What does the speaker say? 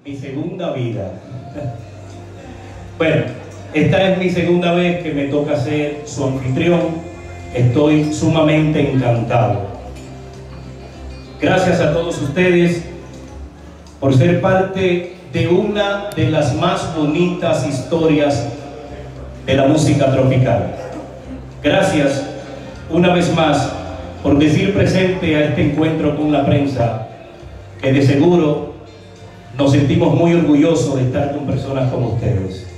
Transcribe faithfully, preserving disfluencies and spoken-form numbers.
Mi segunda vida. Bueno, esta es mi segunda vez que me toca ser su anfitrión. Estoy sumamente encantado. Gracias a todos ustedes por ser parte de una de las más bonitas historias de la música tropical. Gracias una vez más por decir presente a este encuentro con la prensa, que de seguro nos sentimos muy orgullosos de estar con personas como ustedes.